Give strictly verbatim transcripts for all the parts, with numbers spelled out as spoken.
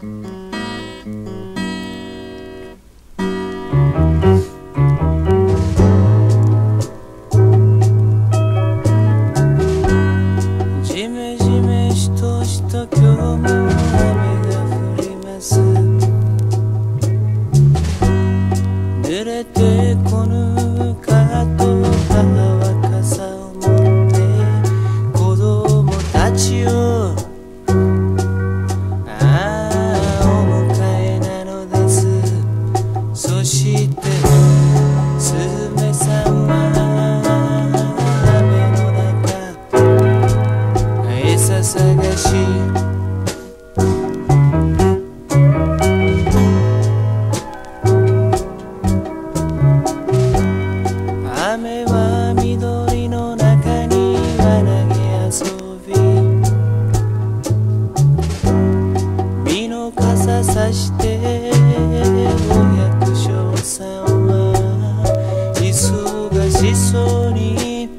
じめじめしとしと今日も雨が降ります。濡れてこぬかと母は傘を持って子供たちをああお迎えなのです。そしてスズメさんは雨の中餌探し雨は緑の中に輪投げ遊び身の傘さしてお百姓さんは忙しそうに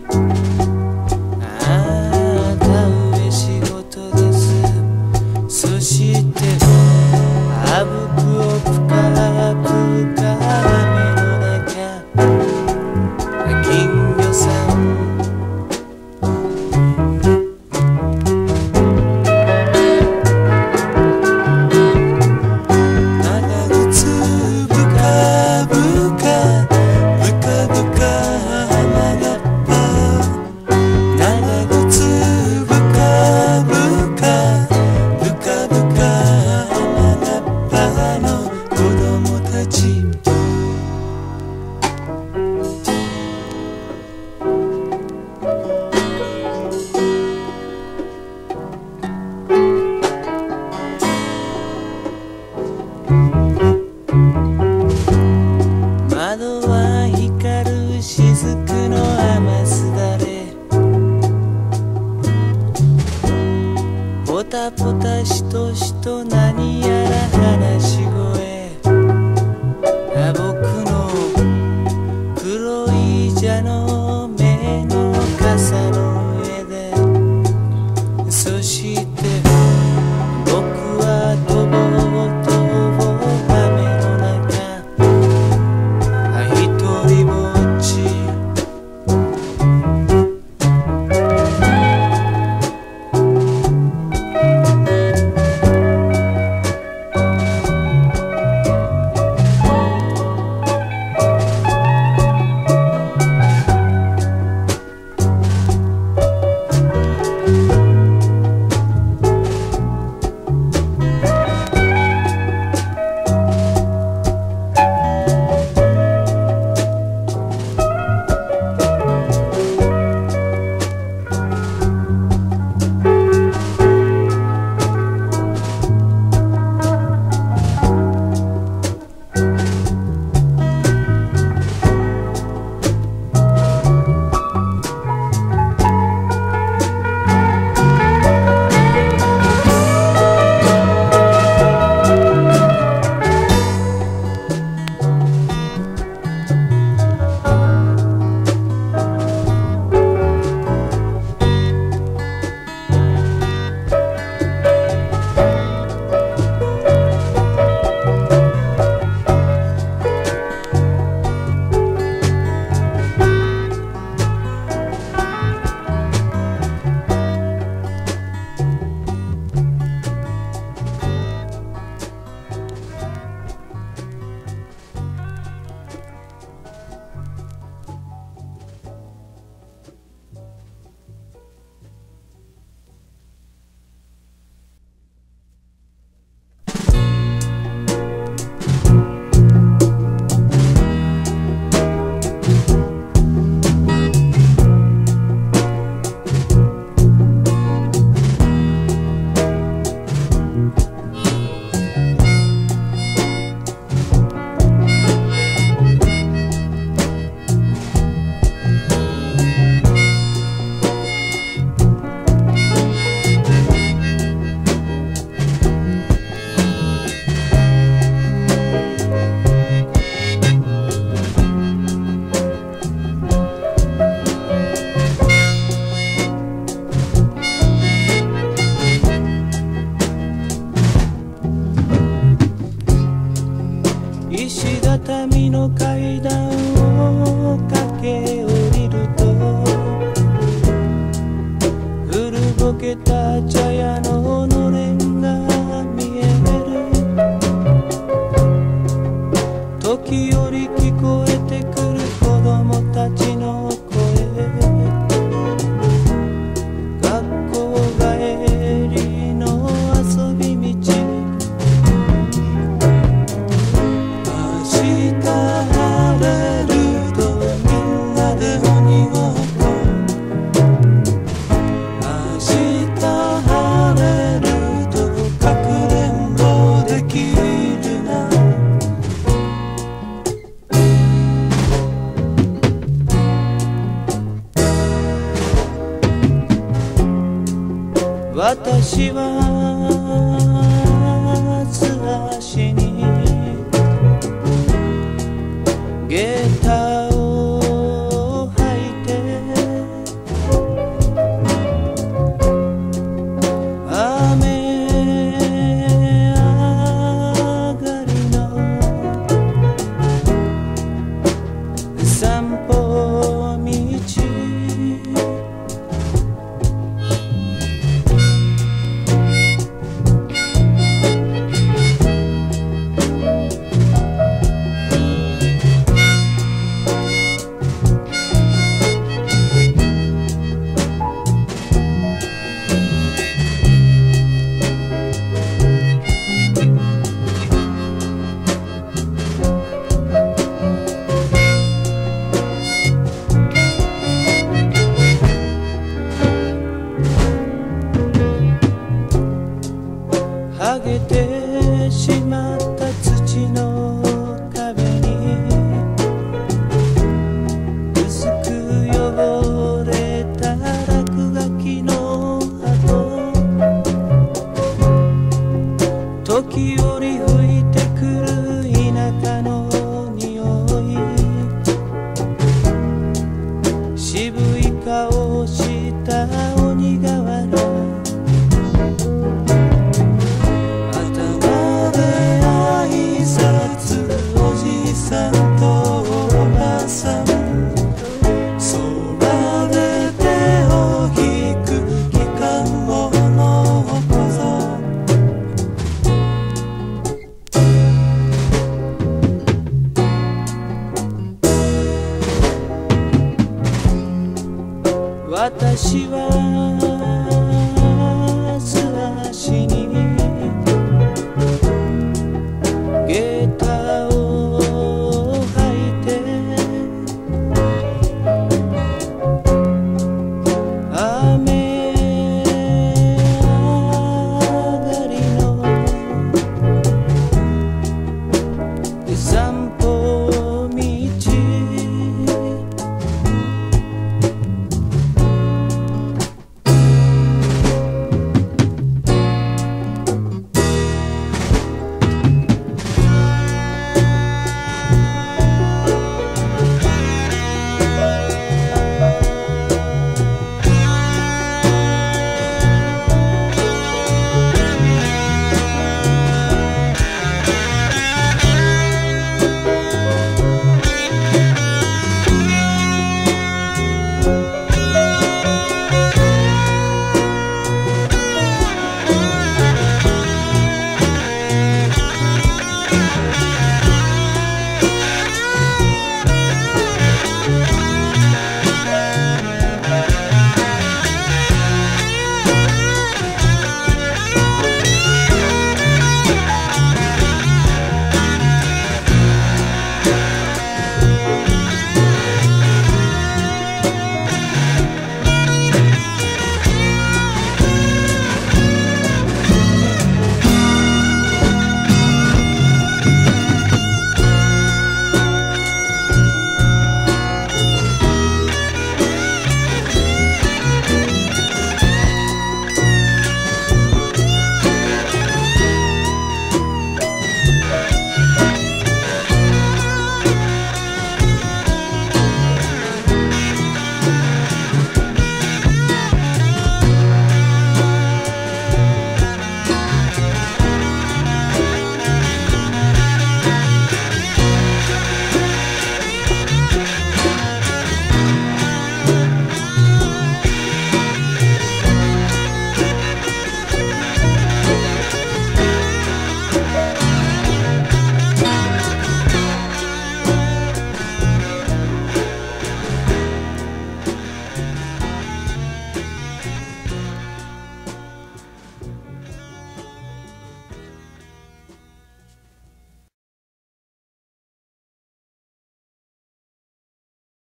ああ田植え仕事です。そしてあぶくを深くか雨の中金魚さん長靴ぶかぶかぶかぶか雨がっぱ長靴ぶかぶかぶかぶか雨がっぱの子供たち窓は光る雫の雨すだれポタポタしとしと何やら話し声あ僕の黒い蛇の目の傘の上でそして僕はとぼとぼ雨の中一人ぼっち私は素足に下駄を履いて雨上がりの散歩道剥げてしまった土の壁に薄く汚れた落書きの跡時折吹いてくる田舎の匂い渋い顔した鬼瓦私は